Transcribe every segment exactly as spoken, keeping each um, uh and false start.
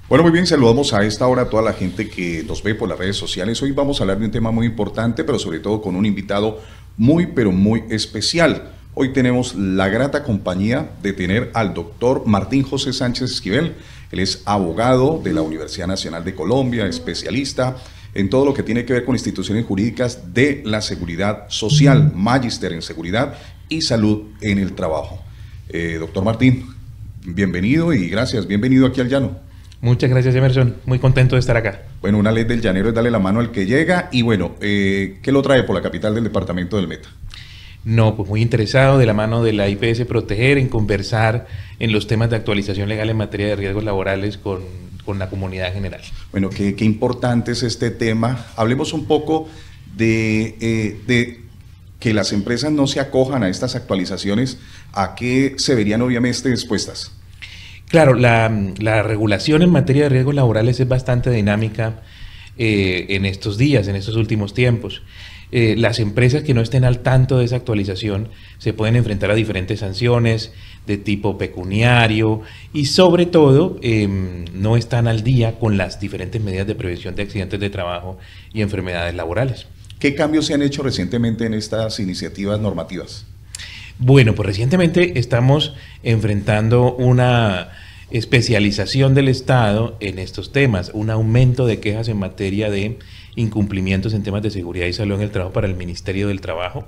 Bueno, muy bien, saludamos a esta hora a toda la gente que nos ve por las redes sociales. Hoy vamos a hablar de un tema muy importante, pero sobre todo con un invitado muy, pero muy especial. Hoy tenemos la grata compañía de tener al doctor Martín José Sánchez Esquivel. Él es abogado de la Universidad Nacional de Colombia, especialista en todo lo que tiene que ver con instituciones jurídicas de la seguridad social, magíster en seguridad y salud en el trabajo. Eh, doctor Martín, bienvenido y gracias, bienvenido aquí al Llano. Muchas gracias, Emerson. Muy contento de estar acá. Bueno, una ley del llanero es darle la mano al que llega. Y bueno, eh, ¿qué lo trae por la capital del departamento del Meta? No, pues muy interesado de la mano de la I P S Proteger en conversar en los temas de actualización legal en materia de riesgos laborales con, con la comunidad en general. Bueno, qué, qué importante es este tema. Hablemos un poco de, eh, de que las empresas no se acojan a estas actualizaciones. ¿A qué se verían obviamente expuestas? Claro, la, la regulación en materia de riesgos laborales es bastante dinámica eh, en estos días, en estos últimos tiempos. Eh, las empresas que no estén al tanto de esa actualización se pueden enfrentar a diferentes sanciones de tipo pecuniario y sobre todo eh, no están al día con las diferentes medidas de prevención de accidentes de trabajo y enfermedades laborales. ¿Qué cambios se han hecho recientemente en estas iniciativas normativas? Bueno, pues recientemente estamos enfrentando una especialización del Estado en estos temas, un aumento de quejas en materia de incumplimientos en temas de seguridad y salud en el trabajo para el Ministerio del Trabajo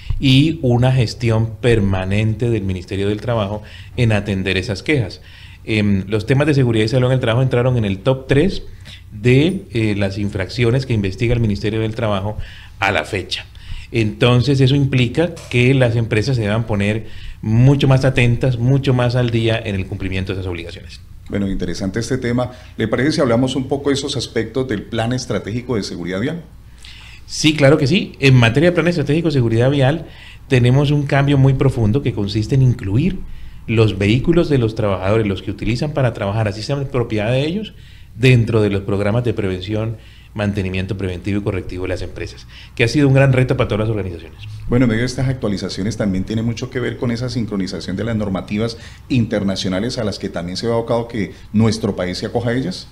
y una gestión permanente del Ministerio del Trabajo en atender esas quejas. Eh, los temas de seguridad y salud en el trabajo entraron en el top tres de eh, las infracciones que investiga el Ministerio del Trabajo a la fecha. Entonces eso implica que las empresas se deban poner mucho más atentas, mucho más al día en el cumplimiento de esas obligaciones. Bueno, interesante este tema. ¿Le parece si hablamos un poco de esos aspectos del Plan Estratégico de Seguridad Vial? Sí, claro que sí. En materia de Plan Estratégico de Seguridad Vial tenemos un cambio muy profundo que consiste en incluir los vehículos de los trabajadores, los que utilizan para trabajar, así sean propiedad de ellos, dentro de los programas de prevención, mantenimiento preventivo y correctivo de las empresas, que ha sido un gran reto para todas las organizaciones. Bueno, en medio de estas actualizaciones también tiene mucho que ver con esa sincronización de las normativas internacionales a las que también se ha abocado que nuestro país se acoja a ellas.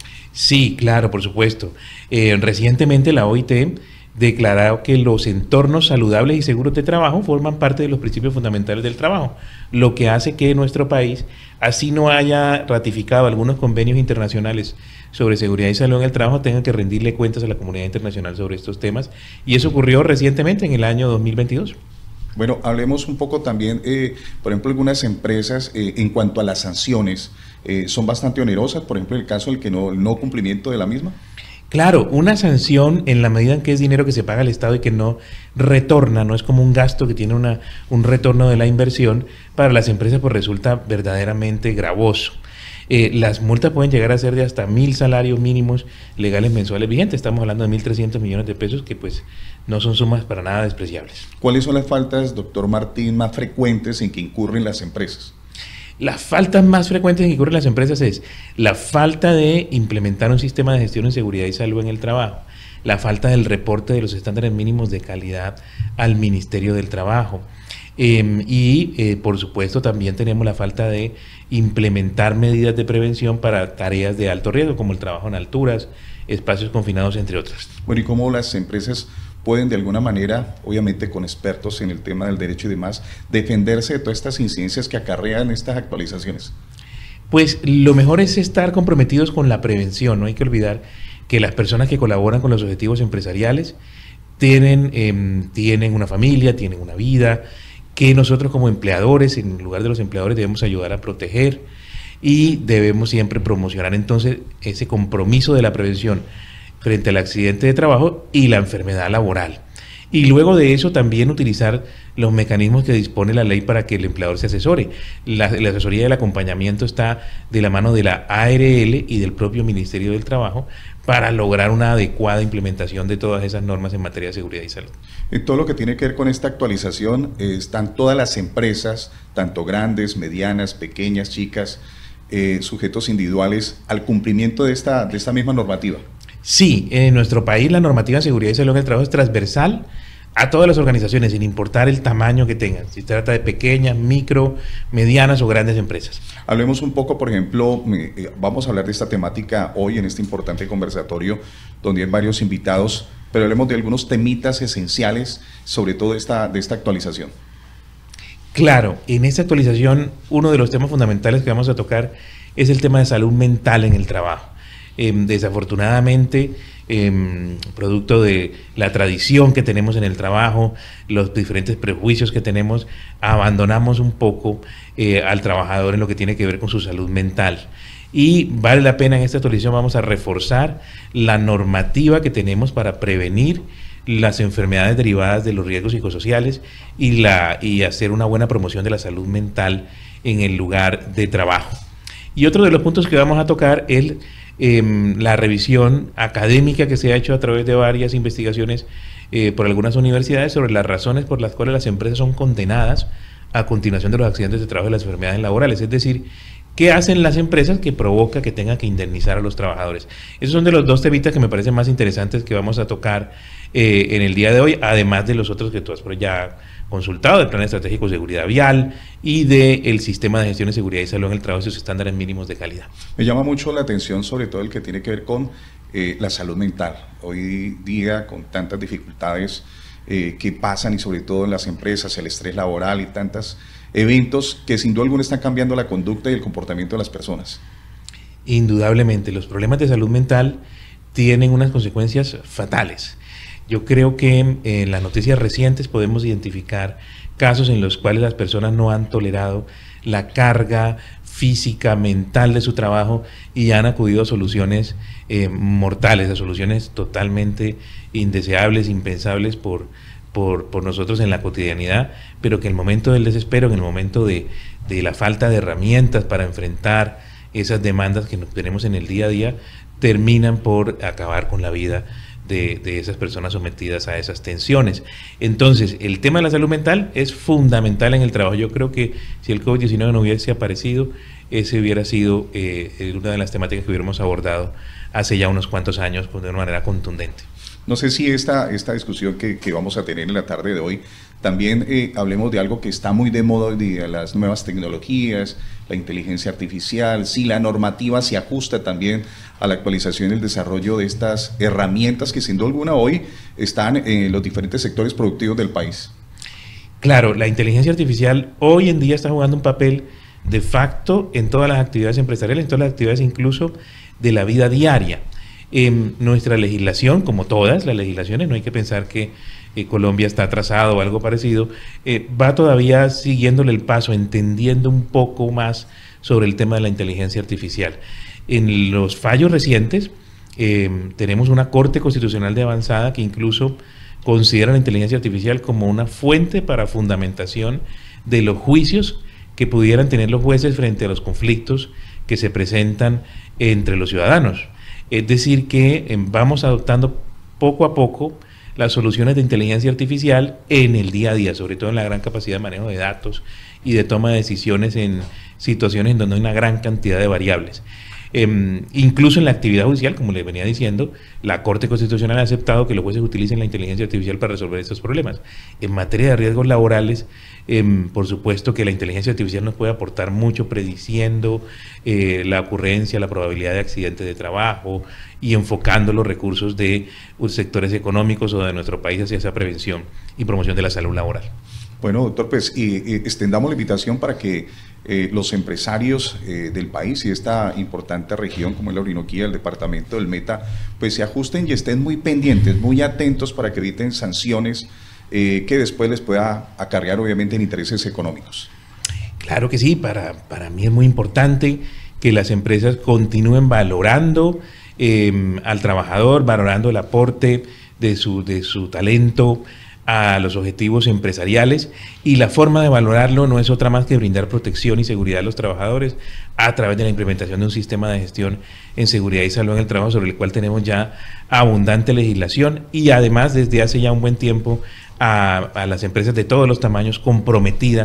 Sí, claro, por supuesto. Eh, recientemente la O I T declaró que los entornos saludables y seguros de trabajo forman parte de los principios fundamentales del trabajo, lo que hace que nuestro país, así no haya ratificado algunos convenios internacionales sobre seguridad y salud en el trabajo, tenga que rendirle cuentas a la comunidad internacional sobre estos temas, y eso ocurrió recientemente en el año dos mil veintidós. Bueno, hablemos un poco también, eh, por ejemplo, algunas empresas eh, en cuanto a las sanciones, eh, son bastante onerosas, por ejemplo, el caso del que no, el no cumplimiento de la misma. Claro, una sanción en la medida en que es dinero que se paga al Estado y que no retorna, no es como un gasto que tiene una, un retorno de la inversión, para las empresas pues resulta verdaderamente gravoso. Eh, las multas pueden llegar a ser de hasta mil salarios mínimos legales mensuales vigentes, estamos hablando de mil trescientos millones de pesos, que pues no son sumas para nada despreciables. ¿Cuáles son las faltas, doctor Martín, más frecuentes en que incurren las empresas? Las faltas más frecuentes en que incurren las empresas es la falta de implementar un sistema de gestión en seguridad y salud en el trabajo, la falta del reporte de los estándares mínimos de calidad al Ministerio del Trabajo, eh, y eh, por supuesto también tenemos la falta de implementar medidas de prevención para tareas de alto riesgo como el trabajo en alturas, espacios confinados, entre otras. Bueno, ¿y cómo las empresas pueden de alguna manera, obviamente con expertos en el tema del derecho y demás, defenderse de todas estas incidencias que acarrean estas actualizaciones? Pues lo mejor es estar comprometidos con la prevención. No hay que olvidar que las personas que colaboran con los objetivos empresariales tienen, eh, tienen una familia, tienen una vida, que nosotros como empleadores, en lugar de los empleadores, debemos ayudar a proteger y debemos siempre promocionar entonces ese compromiso de la prevención frente al accidente de trabajo y la enfermedad laboral. Y luego de eso también utilizar los mecanismos que dispone la ley para que el empleador se asesore. La, la asesoría y el acompañamiento está de la mano de la A R L y del propio Ministerio del Trabajo para lograr una adecuada implementación de todas esas normas en materia de seguridad y salud. En todo lo que tiene que ver con esta actualización, eh, están todas las empresas, tanto grandes, medianas, pequeñas, chicas, eh, sujetos individuales, al cumplimiento de esta, de esta misma normativa. Sí, en nuestro país la normativa de seguridad y salud en el trabajo es transversal a todas las organizaciones, sin importar el tamaño que tengan, si se trata de pequeñas, micro, medianas o grandes empresas. Hablemos un poco, por ejemplo, eh, vamos a hablar de esta temática hoy en este importante conversatorio, donde hay varios invitados, pero hablemos de algunos temitas esenciales, sobre todo esta, de esta actualización. Claro, en esta actualización uno de los temas fundamentales que vamos a tocar es el tema de salud mental en el trabajo. Eh, desafortunadamente, eh, producto de la tradición que tenemos en el trabajo, los diferentes prejuicios que tenemos, abandonamos un poco eh, al trabajador en lo que tiene que ver con su salud mental. Y vale la pena en esta actualización vamos a reforzar la normativa que tenemos para prevenir las enfermedades derivadas de los riesgos psicosociales y, la, y hacer una buena promoción de la salud mental en el lugar de trabajo. Y otro de los puntos que vamos a tocar es eh, la revisión académica que se ha hecho a través de varias investigaciones eh, por algunas universidades sobre las razones por las cuales las empresas son condenadas a continuación de los accidentes de trabajo y las enfermedades laborales. Es decir, ¿qué hacen las empresas que provoca que tengan que indemnizar a los trabajadores? Esos son de los dos temitas que me parecen más interesantes que vamos a tocar eh, en el día de hoy, además de los otros que tú has ya consultado, del Plan Estratégico de Seguridad Vial y del Sistema de Gestión de Seguridad y Salud en el Trabajo y sus estándares mínimos de calidad. Me llama mucho la atención sobre todo el que tiene que ver con eh, la salud mental. Hoy día, con tantas dificultades eh, que pasan y sobre todo en las empresas, el estrés laboral y tantos eventos que sin duda alguna están cambiando la conducta y el comportamiento de las personas. Indudablemente, los problemas de salud mental tienen unas consecuencias fatales. Yo creo que en las noticias recientes podemos identificar casos en los cuales las personas no han tolerado la carga física, mental de su trabajo y han acudido a soluciones eh, mortales, a soluciones totalmente indeseables, impensables por, por, por nosotros en la cotidianidad, pero que en el momento del desespero, en el momento de, de la falta de herramientas para enfrentar esas demandas que tenemos en el día a día, terminan por acabar con la vida De, de esas personas sometidas a esas tensiones. Entonces, el tema de la salud mental es fundamental en el trabajo. Yo creo que si el COVID diecinueve no hubiese aparecido, ese hubiera sido eh, una de las temáticas que hubiéramos abordado hace ya unos cuantos años pues, de una manera contundente. No sé si esta, esta discusión que, que vamos a tener en la tarde de hoy, también eh, hablemos de algo que está muy de moda hoy día, las nuevas tecnologías, la inteligencia artificial, si la normativa se ajusta también a la actualización y el desarrollo de estas herramientas que sin duda alguna hoy están en los diferentes sectores productivos del país. Claro, la inteligencia artificial hoy en día está jugando un papel de facto en todas las actividades empresariales, en todas las actividades incluso de la vida diaria. En nuestra legislación, como todas las legislaciones, no hay que pensar que eh, Colombia está atrasado o algo parecido, eh, va todavía siguiéndole el paso, entendiendo un poco más sobre el tema de la inteligencia artificial. En los fallos recientes eh, tenemos una Corte Constitucional de avanzada que incluso considera la inteligencia artificial como una fuente para fundamentación de los juicios que pudieran tener los jueces frente a los conflictos que se presentan entre los ciudadanos. Es decir, que eh, vamos adoptando poco a poco las soluciones de inteligencia artificial en el día a día, sobre todo en la gran capacidad de manejo de datos y de toma de decisiones en situaciones en donde hay una gran cantidad de variables. Eh, incluso en la actividad judicial, como les venía diciendo, la Corte Constitucional ha aceptado que los jueces utilicen la inteligencia artificial para resolver estos problemas. En materia de riesgos laborales, eh, por supuesto que la inteligencia artificial nos puede aportar mucho prediciendo eh, la ocurrencia, la probabilidad de accidentes de trabajo y enfocando los recursos de uh, sectores económicos o de nuestro país hacia esa prevención y promoción de la salud laboral. Bueno, doctor, pues y, y extendamos la invitación para que eh, los empresarios eh, del país y esta importante región como es la Orinoquía, el departamento del Meta, pues se ajusten y estén muy pendientes, muy atentos para que eviten sanciones eh, que después les pueda acarrear obviamente en intereses económicos. Claro que sí, para, para mí es muy importante que las empresas continúen valorando eh, al trabajador, valorando el aporte de su, de su talento a los objetivos empresariales, y la forma de valorarlo no es otra más que brindar protección y seguridad a los trabajadores a través de la implementación de un sistema de gestión en seguridad y salud en el trabajo sobre el cual tenemos ya abundante legislación y además desde hace ya un buen tiempo a, a las empresas de todos los tamaños comprometidas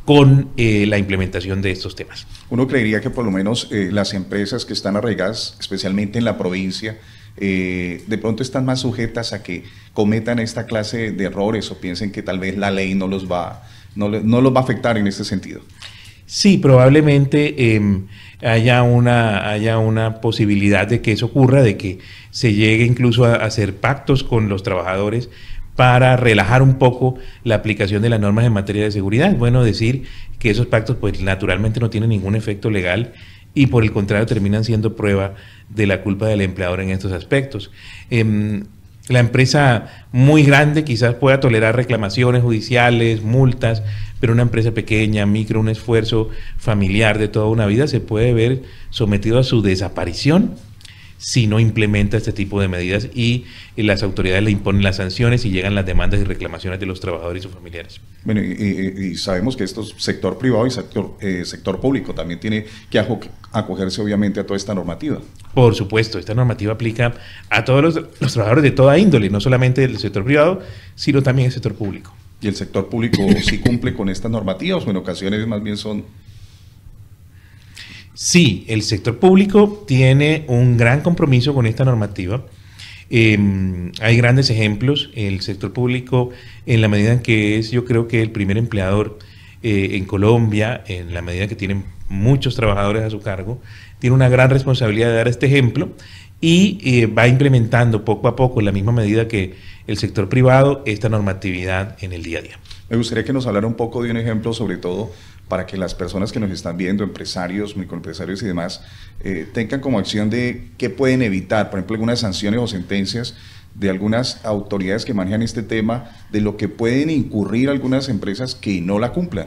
con eh, la implementación de estos temas. Uno creería que por lo menos eh, las empresas que están arraigadas, especialmente en la provincia, eh, de pronto están más sujetas a que cometan esta clase de errores o piensen que tal vez la ley no los va, no, no los va a afectar en este sentido. Sí, probablemente eh, haya, una, haya una posibilidad de que eso ocurra, de que se llegue incluso a, a hacer pactos con los trabajadores para relajar un poco la aplicación de las normas en materia de seguridad. Es bueno decir que esos pactos pues naturalmente no tienen ningún efecto legal y por el contrario terminan siendo prueba de la culpa del empleador en estos aspectos. Eh, la empresa muy grande quizás pueda tolerar reclamaciones judiciales, multas, pero una empresa pequeña, micro, un esfuerzo familiar de toda una vida se puede ver sometido a su desaparición si no implementa este tipo de medidas y las autoridades le imponen las sanciones y llegan las demandas y reclamaciones de los trabajadores y sus familiares. Bueno, y, y, y sabemos que esto es sector privado y sector, eh, sector público también tiene que acogerse obviamente a toda esta normativa. Por supuesto, esta normativa aplica a todos los, los trabajadores de toda índole, no solamente del sector privado, sino también el sector público. ¿Y el sector público sí cumple con estas normativas o en ocasiones más bien son...? Sí, el sector público tiene un gran compromiso con esta normativa. Eh, hay grandes ejemplos. El sector público, en la medida en que es, yo creo que el primer empleador eh, en Colombia, en la medida que tienen muchos trabajadores a su cargo, tiene una gran responsabilidad de dar este ejemplo y eh, va implementando poco a poco, en la misma medida que el sector privado, esta normatividad en el día a día. Me gustaría que nos hablara un poco de un ejemplo, sobre todo para que las personas que nos están viendo, empresarios, microempresarios y demás, eh, tengan como acción de qué pueden evitar, por ejemplo, algunas sanciones o sentencias de algunas autoridades que manejan este tema, de lo que pueden incurrir algunas empresas que no la cumplan.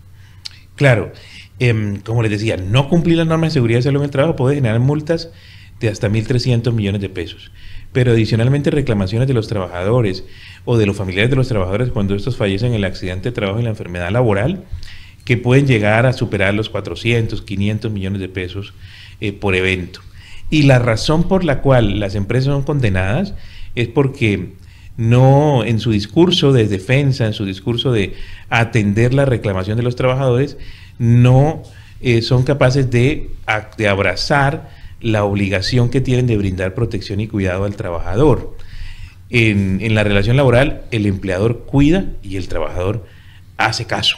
Claro, eh, como les decía, no cumplir las normas de seguridad y salud en el trabajo puede generar multas de hasta mil trescientos millones de pesos. Pero adicionalmente reclamaciones de los trabajadores o de los familiares de los trabajadores cuando estos fallecen en el accidente de trabajo y la enfermedad laboral, que pueden llegar a superar los cuatrocientos, quinientos millones de pesos eh, por evento. Y la razón por la cual las empresas son condenadas es porque no, en su discurso de defensa, en su discurso de atender la reclamación de los trabajadores, no eh, son capaces de, de abrazar la obligación que tienen de brindar protección y cuidado al trabajador. En, en la relación laboral, el empleador cuida y el trabajador hace caso.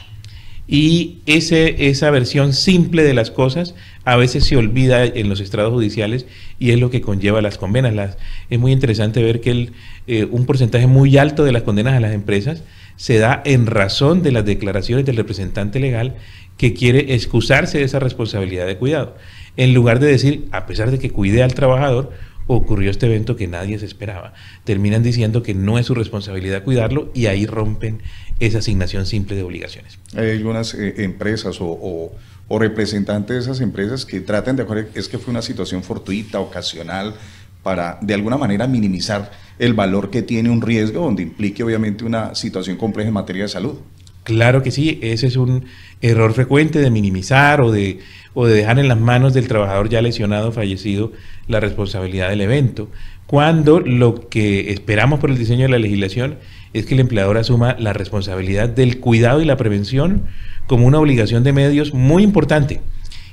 Y ese, esa versión simple de las cosas a veces se olvida en los estrados judiciales y es lo que conlleva las condenas. Las, es muy interesante ver que el, eh, un porcentaje muy alto de las condenas a las empresas se da en razón de las declaraciones del representante legal que quiere excusarse de esa responsabilidad de cuidado, en lugar de decir, a pesar de que cuidé al trabajador, ocurrió este evento que nadie se esperaba. Terminan diciendo que no es su responsabilidad cuidarlo y ahí rompen esa asignación simple de obligaciones. Hay algunas eh, empresas o, o, o representantes de esas empresas que tratan de acuerdo, es que fue una situación fortuita, ocasional, para de alguna manera minimizar el valor que tiene un riesgo donde implique obviamente una situación compleja en materia de salud. Claro que sí, ese es un error frecuente de minimizar o de, o de dejar en las manos del trabajador ya lesionado, fallecido, la responsabilidad del evento, cuando lo que esperamos por el diseño de la legislación es que el empleador asuma la responsabilidad del cuidado y la prevención como una obligación de medios muy importante,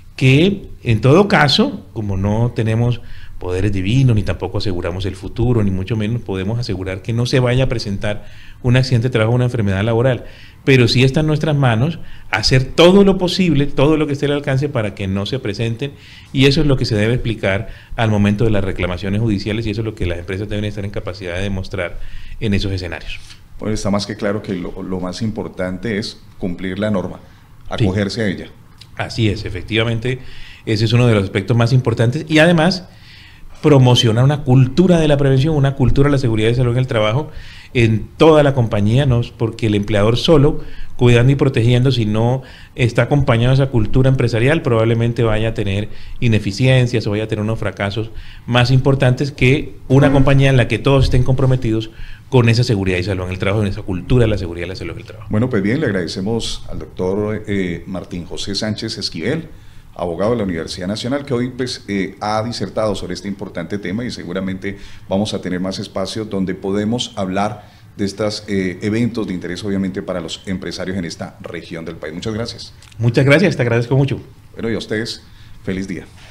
que en todo caso, como no tenemos poderes divinos, ni tampoco aseguramos el futuro, ni mucho menos podemos asegurar que no se vaya a presentar un accidente de trabajo o una enfermedad laboral, pero sí está en nuestras manos hacer todo lo posible, todo lo que esté al alcance para que no se presenten, y eso es lo que se debe explicar al momento de las reclamaciones judiciales, y eso es lo que las empresas deben estar en capacidad de demostrar en esos escenarios. Pues está más que claro que lo, lo más importante es cumplir la norma, acogerse sí. a ella. Así es, efectivamente, ese es uno de los aspectos más importantes, y además promocionar una cultura de la prevención, una cultura de la seguridad y salud en el trabajo en toda la compañía, no porque el empleador solo, cuidando y protegiendo, si no está acompañado de esa cultura empresarial, probablemente vaya a tener ineficiencias o vaya a tener unos fracasos más importantes que una compañía en la que todos estén comprometidos con esa seguridad y salud en el trabajo, en esa cultura de la seguridad y la salud en el trabajo. Bueno, pues bien, le agradecemos al doctor eh, Martín José Sánchez Esquivel, abogado de la Universidad Nacional, que hoy pues, eh, ha disertado sobre este importante tema y seguramente vamos a tener más espacio donde podemos hablar de estos eh, eventos de interés obviamente para los empresarios en esta región del país. Muchas gracias. Muchas gracias, te agradezco mucho. Bueno, y a ustedes, feliz día.